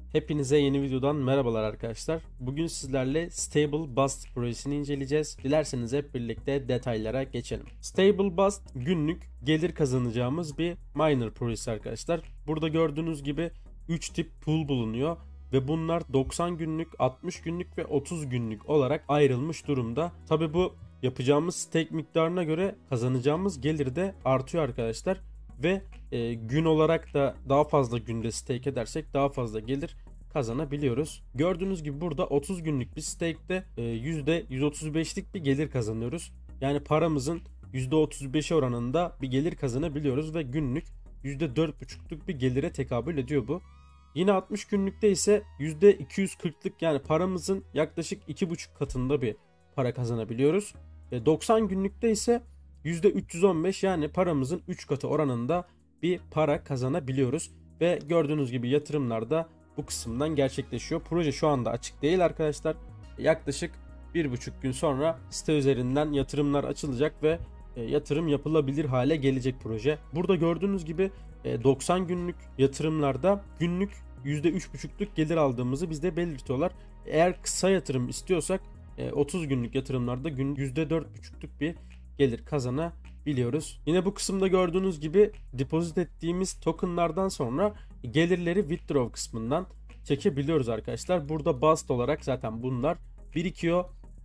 Hepinize yeni videodan merhabalar arkadaşlar. Bugün sizlerle Stable Bust projesini inceleyeceğiz. Dilerseniz hep birlikte detaylara geçelim. Stable Bust günlük gelir kazanacağımız bir miner projesi arkadaşlar. Burada gördüğünüz gibi 3 tip pool bulunuyor ve bunlar 90 günlük, 60 günlük ve 30 günlük olarak ayrılmış durumda. Tabi bu yapacağımız stake miktarına göre kazanacağımız gelir de artıyor arkadaşlar. Ve gün olarak da daha fazla günde stake edersek daha fazla gelir kazanabiliyoruz. Gördüğünüz gibi burada 30 günlük bir stake'de %135'lik bir gelir kazanıyoruz. Yani paramızın %35'i oranında bir gelir kazanabiliyoruz ve günlük %4,5'luk bir gelire tekabül ediyor bu. Yine 60 günlükte ise %240'lık yani paramızın yaklaşık 2,5 katında bir para kazanabiliyoruz. 90 günlükte ise %315 yani paramızın 3 katı oranında bir para kazanabiliyoruz. Ve gördüğünüz gibi yatırımlar da bu kısımdan gerçekleşiyor. Proje şu anda açık değil arkadaşlar. Yaklaşık 1,5 gün sonra site üzerinden yatırımlar açılacak ve yatırım yapılabilir hale gelecek proje. Burada gördüğünüz gibi 90 günlük yatırımlarda günlük %3,5'lük gelir aldığımızı bizde belirtiyorlar. Eğer kısa yatırım istiyorsak 30 günlük yatırımlarda gün %4,5'lük bir gelir kazanabiliyoruz. Yine bu kısımda gördüğünüz gibi depozit ettiğimiz tokenlardan sonra gelirleri withdraw kısmından çekebiliyoruz arkadaşlar. Burada bust olarak zaten bunlar birikiyor.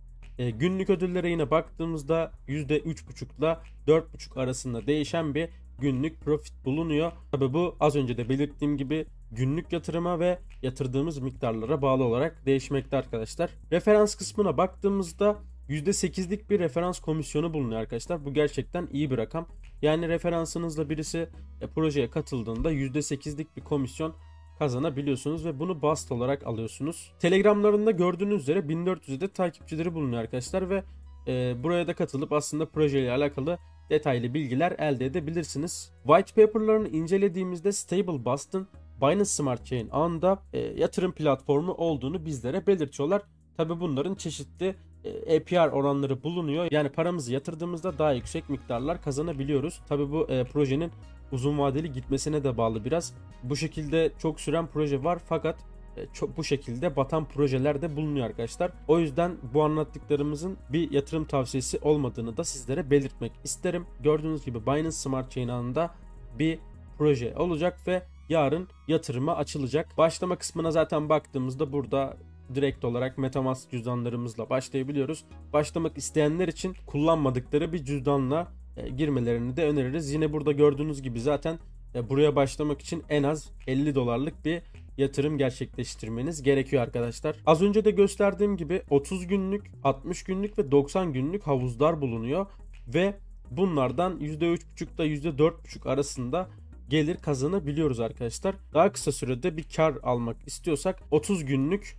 Günlük ödüllere yine baktığımızda %3,5 ile 4,5 arasında değişen bir günlük profit bulunuyor. Tabi bu az önce de belirttiğim gibi günlük yatırıma ve yatırdığımız miktarlara bağlı olarak değişmekte arkadaşlar. Referans kısmına baktığımızda %8'lik bir referans komisyonu bulunuyor arkadaşlar. Bu gerçekten iyi bir rakam. Yani referansınızla birisi projeye katıldığında %8'lik bir komisyon kazanabiliyorsunuz ve bunu bust olarak alıyorsunuz. Telegramlarında gördüğünüz üzere 1400'de takipçileri bulunuyor arkadaşlar ve buraya da katılıp aslında projeyle alakalı detaylı bilgiler elde edebilirsiniz. White paper'larını incelediğimizde Stable Bust'ın Binance Smart Chain ağında yatırım platformu olduğunu bizlere belirtiyorlar. Tabi bunların çeşitli APR oranları bulunuyor. Yani paramızı yatırdığımızda daha yüksek miktarlar kazanabiliyoruz. Tabi bu projenin uzun vadeli gitmesine de bağlı biraz. Bu şekilde çok süren proje var fakat bu şekilde batan projeler de bulunuyor arkadaşlar. O yüzden bu anlattıklarımızın bir yatırım tavsiyesi olmadığını da sizlere belirtmek isterim. Gördüğünüz gibi Binance Smart Chain ağında bir proje olacak ve yarın yatırıma açılacak. Başlama kısmına zaten baktığımızda burada direkt olarak MetaMask cüzdanlarımızla başlayabiliyoruz. Başlamak isteyenler için kullanmadıkları bir cüzdanla girmelerini de öneririz. Yine burada gördüğünüz gibi zaten buraya başlamak için en az $50'lık bir yatırım gerçekleştirmeniz gerekiyor arkadaşlar. Az önce de gösterdiğim gibi 30 günlük, 60 günlük ve 90 günlük havuzlar bulunuyor ve bunlardan %3,5 ile %4,5 arasında gelir kazanabiliyoruz arkadaşlar. Daha kısa sürede bir kar almak istiyorsak 30 günlük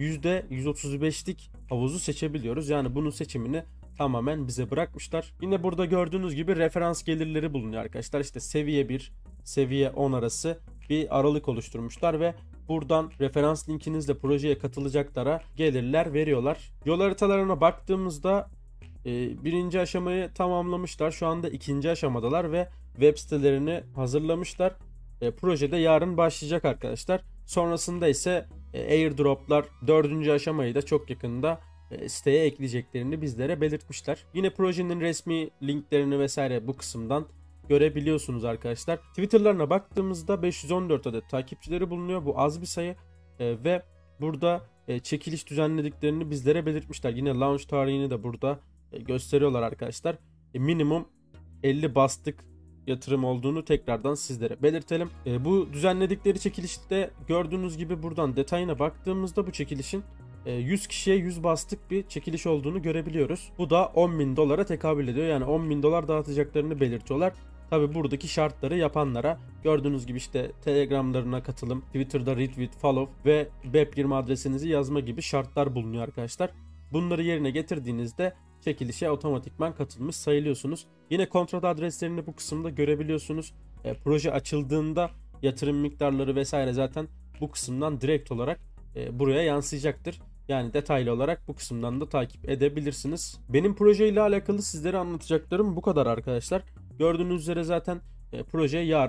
%135'lik havuzu seçebiliyoruz. Yani bunun seçimini tamamen bize bırakmışlar. Yine burada gördüğünüz gibi referans gelirleri bulunuyor arkadaşlar. İşte seviye 1, seviye 10 arası bir aralık oluşturmuşlar ve buradan referans linkinizle projeye katılacaklara gelirler veriyorlar. Yol haritalarına baktığımızda birinci aşamayı tamamlamışlar. Şu anda ikinci aşamadalar ve web sitelerini hazırlamışlar. Projede yarın başlayacak arkadaşlar. Sonrasında ise airdroplar 4. aşamayı da çok yakında siteye ekleyeceklerini bizlere belirtmişler. Yine projenin resmi linklerini vesaire bu kısımdan görebiliyorsunuz arkadaşlar. Twitter'larına baktığımızda 514 adet takipçileri bulunuyor. Bu az bir sayı ve burada çekiliş düzenlediklerini bizlere belirtmişler. Yine launch tarihini de burada gösteriyorlar arkadaşlar. Minimum 50 bastık yatırım olduğunu tekrardan sizlere belirtelim. Bu düzenledikleri çekilişte gördüğünüz gibi buradan detayına baktığımızda bu çekilişin 100 kişiye 100 bastık bir çekiliş olduğunu görebiliyoruz. Bu da $10.000 tekabül ediyor. Yani $10.000 dağıtacaklarını belirtiyorlar. Tabi buradaki şartları yapanlara gördüğünüz gibi işte Telegramlarına katılım, Twitter'da retweet, follow ve BEP20 adresinizi yazma gibi şartlar bulunuyor arkadaşlar. Bunları yerine getirdiğinizde çekilişe otomatikman katılmış sayılıyorsunuz. Yine kontrat adreslerini bu kısımda görebiliyorsunuz. Proje açıldığında yatırım miktarları vesaire zaten bu kısımdan direkt olarak buraya yansıyacaktır. Yani detaylı olarak bu kısımdan da takip edebilirsiniz. Benim projeyle alakalı sizlere anlatacaklarım bu kadar arkadaşlar. Gördüğünüz üzere zaten proje yarın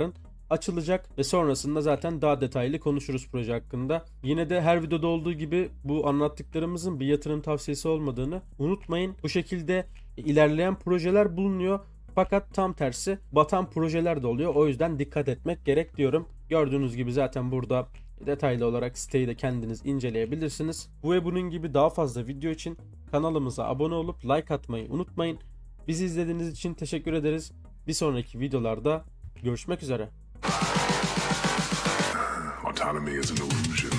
açılacak ve sonrasında zaten daha detaylı konuşuruz proje hakkında. Yine de her videoda olduğu gibi bu anlattıklarımızın bir yatırım tavsiyesi olmadığını unutmayın. Bu şekilde ilerleyen projeler bulunuyor. Fakat tam tersi batan projeler de oluyor. O yüzden dikkat etmek gerek diyorum. Gördüğünüz gibi zaten burada detaylı olarak siteyi de kendiniz inceleyebilirsiniz. Bu ve bunun gibi daha fazla video için kanalımıza abone olup like atmayı unutmayın. Bizi izlediğiniz için teşekkür ederiz. Bir sonraki videolarda görüşmek üzere. Autonomy is an illusion.